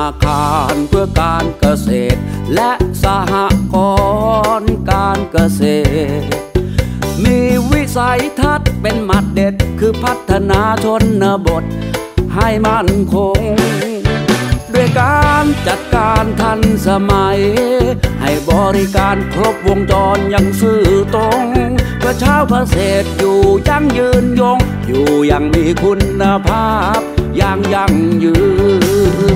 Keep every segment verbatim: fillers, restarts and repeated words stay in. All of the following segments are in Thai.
คารเพื่อการเกษตรและสหกรณ์การเกษตรมีวิสัยทัศน์เป็นหมัดเด็ดคือพัฒนาชนบทให้มั่นคงด้วยการจัดการทันสมัยให้บริการครบวงจรอย่างซื่อตรงเพื่อชาวเกษตรอยู่ยั่งยืนยงอยู่อย่างมีคุณภาพอย่างยั่งยืน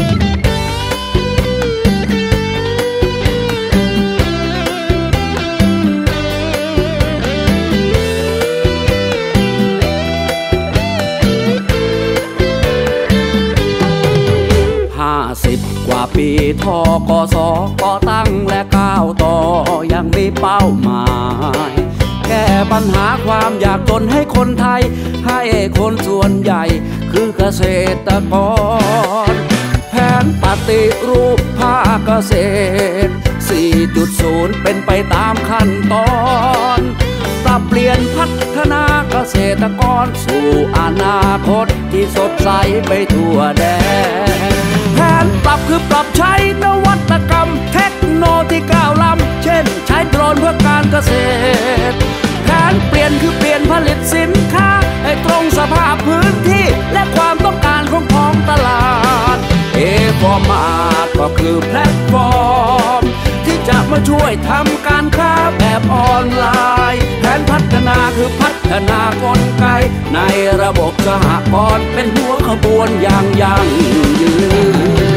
สิบกว่าปีทกสก่อตั้งและก้าวต่อยังมีเป้าหมายแก้ปัญหาความยากจนให้คนไทยให้คนส่วนใหญ่คือเกษตรกรแผนปฏิรูปภาคเกษตร สี่จุดศูนย์ เป็นไปตามขั้นตอนปรับเปลี่ยนพัฒนาเกษตรกรสู่อนาคตที่สดใสไปทั่วแดนแผนปรับคือปรับใช้นวัตกรรมเทคโนโลยีก้าวล้ำเช่นใช้โดรนเพื่อการเกษตรแผนเปลี่ยนคือเปลี่ยนผลิตสินค้าให้ตรงสภาพพื้นที่และความต้องการของท้องตลาดเอฟอร์มาร์ก็คือแพลตฟอร์มที่จะมาช่วยทำการค้าแบบออนไลน์แผนพัฒนาคือพัฒนากลไกในระบบสหกรณ์เป็นหัวขบวนอย่างยั่งยืน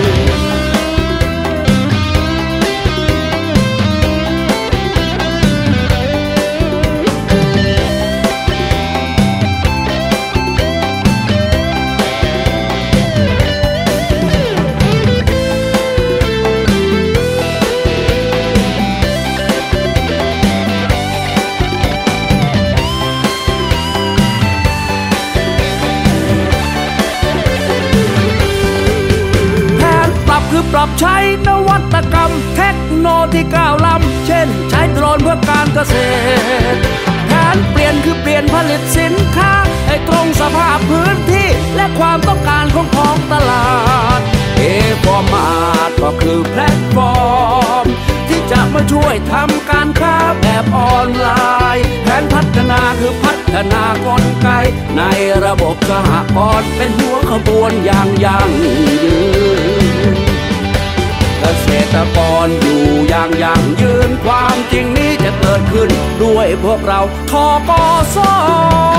คือปรับใช้นวัตกรรมเทคโนโลยีก้าวล้ำเช่นใช้โดรนเพื่อการเกษตรแผนเปลี่ยนคือเปลี่ยนผลิตสินค้าให้ตรงสภาพพื้นที่และความต้องการของท้องตลาดเอฟอร์มาร์ก็คือแพลตฟอร์มที่จะมาช่วยทำการค้าแบบออนไลน์แผนพัฒนาคือพัฒนากลไกในระบบสหกรณ์เป็นหัวขบวนอย่างยั่งยืนเกษตรกรอยู่อย่างยั่งยืนความจริงนี้จะเกิดขึ้นด้วยพวกเราทกส